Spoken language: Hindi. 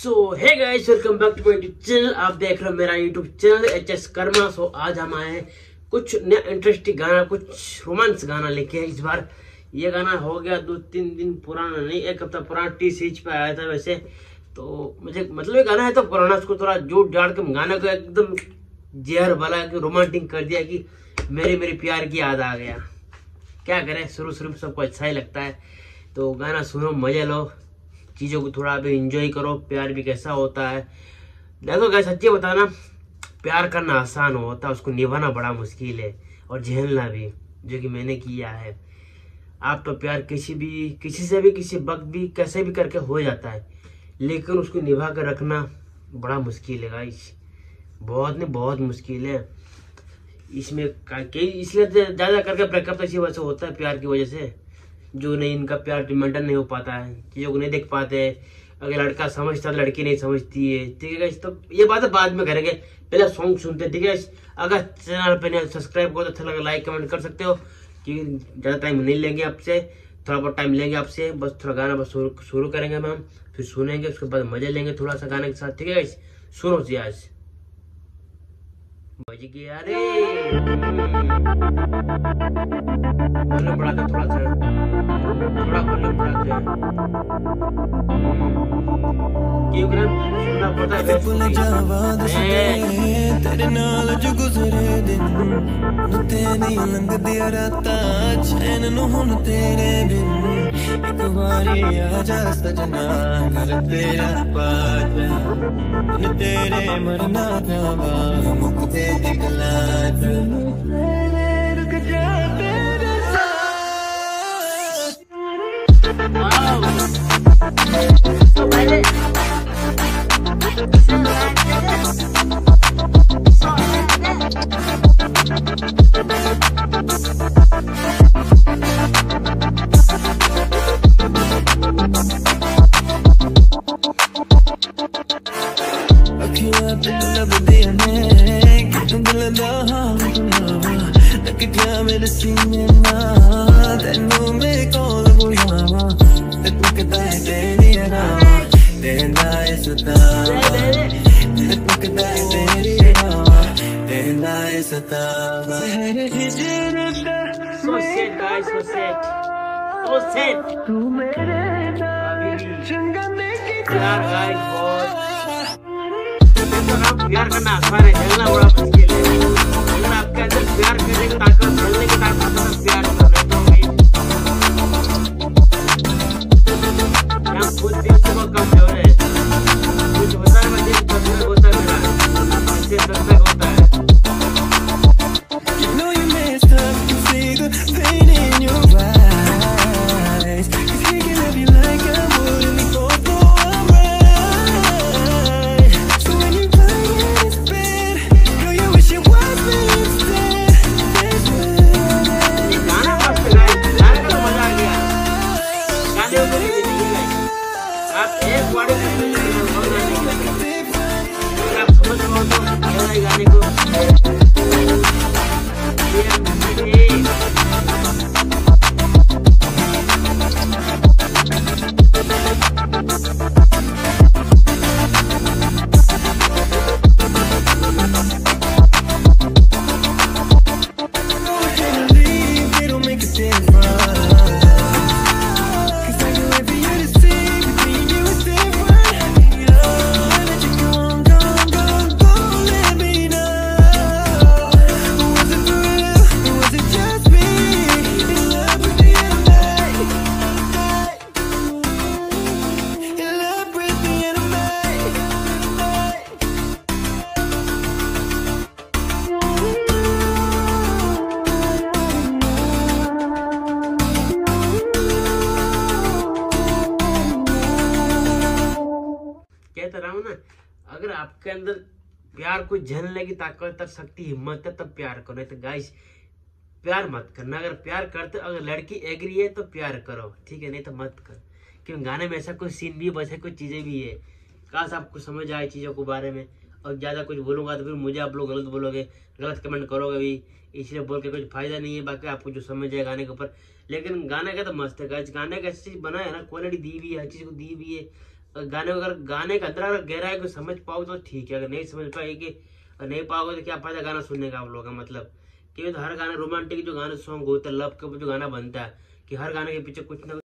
So hey guys, welcome back to my YouTube channel. आप देख रहे हो मेरा YouTube channel HS Karma. So आज हम आए हैं कुछ नया इंटरेस्टिंग गाना, कुछ रोमांस गाना लेके। इस बार ये गाना हो गया 2-3 दिन पुराना, नहीं 1 हफ्ता पुराना। टी सीरीज पे आया था वैसे तो मुझे मतलब ये गाना है तो पुराना, उसको थोड़ा जोड़ जाड़ के गाने को एकदम जहर वाला रोमांटिक कर दिया कि मेरी प्यार की याद आ गया। क्या करें, शुरू में सबको अच्छा ही लगता है तो गाना सुनो, मजे लो, चीज़ों को थोड़ा अभी इंजॉय करो। प्यार भी कैसा होता है देखो गाइस, सच्ची बताना, प्यार करना आसान होता है, उसको निभाना बड़ा मुश्किल है और झेलना भी, जो कि मैंने किया है। आप तो प्यार किसी से भी किसी वक्त भी कैसे भी करके हो जाता है, लेकिन उसको निभा कर रखना बड़ा मुश्किल है गाइस, बहुत मुश्किल है। इसमें इसलिए ज़्यादा करके ब्रेकअप तो इसी वजह से होता है, प्यार की वजह से, जो नहीं इनका प्यार मेंटेन नहीं हो पाता है, चीज़ों को नहीं देख पाते। अगर लड़का समझता है लड़की नहीं समझती है, ठीक है। तो ये बात बाद में करेंगे, पहले सॉन्ग सुनते हैं, ठीक है। अगर चैनल पे नहीं सब्सक्राइब करो तो अच्छा लगा, लाइक कमेंट कर सकते हो, कि ज़्यादा टाइम नहीं लेंगे आपसे, थोड़ा बहुत टाइम लेंगे आपसे, बस थोड़ा गाना बस शुरू करेंगे हम, फिर सुनेंगे, उसके बाद मजे लेंगे थोड़ा सा गाने के साथ, ठीक है। सुनो जी, आज बज गया रे, वॉल्यूम बढ़ा दे थोड़ा वॉल्यूम बढ़ा दे, क्योंकि सुनना पड़ता है। तेरे नाल जो गुजरे दिन ते नहीं लंघदियां रातां, चैन नूं हुण तेरे बिन। एक बारी आजा सजना, घर तेरा पाजा, बिन तेरे मरना जावा, मुकदे दिखला रुक जा तेरे साथ। तो पहले अखियां ते लभदियां ने कि दिल दा हाल सुनावा, लगिया मेरे सीने नाल, तैनू मेरे कोल बुलावा, ते तू किता है तेरी रावा, तेरा है सतावा, ते तू किता है तेरी रावा, तेरा है सतावा। मेरे हिजर दा so sad guys, so sad तू मेरे नाल चंगने की प्यार गाइस, बहुत प्यार करना आसान है, झेलना बड़ा मुश्किल है। अगर आपके अंदर प्यार करने की ताकत, झेलने की ताकत है, तो प्यार कर रहे तो हम खुद भी उसको कमजोर है, कुछ होता है मुझे तकलीफ होता है, मेरा इससे तकलीफ होता है। You know you messed up, you see the pain in your eyes, 'cause he can love you like I would, and we both know I'm right. So when you lie in his bed, girl, you wish it was me instead. That's when ये गाना मस्त है गाइस, गाने का तो मजा आ गया, गाने को नहीं देखेंगे गाइस, आप एक वर्ड में अगर आप समझ पाओ तो ये गाने को कहता रहा हूँ ना, अगर आपके अंदर प्यार को झेलने की ताकत, शक्ति, हिम्मत है तब प्यार करो, नहीं तो गाइस प्यार मत करना। अगर प्यार करते, अगर लड़की एग्री है तो प्यार करो, ठीक है, नहीं तो मत कर। क्योंकि गाने में ऐसा कोई सीन भी बचे, कुछ चीजें भी है, काश आपको समझ आए चीजों के बारे में। और ज्यादा कुछ बोलूंगा तो फिर मुझे आप लोग गलत बोलोगे, गलत कमेंट करोगे भी, इसलिए बोल के कुछ फायदा नहीं है। बाकी आपको जो समझ आए गाने के ऊपर, लेकिन गाने का तो मस्त है गाइस, गाने का ऐसी चीज बना है ना, क्वालिटी दी हुई है, हर चीज को दी हुई है। गाने अगर गाने का अंदर अगर गहराई को समझ पाओ तो ठीक है, अगर नहीं समझ पाएगी और नहीं पाओगे तो क्या फायदा गाना सुनने का आप लोगों का। मतलब कि तो हर गाना रोमांटिक जो गाने सॉन्ग होता है, लव के जो गाना बनता है कि हर गाने के पीछे कुछ ना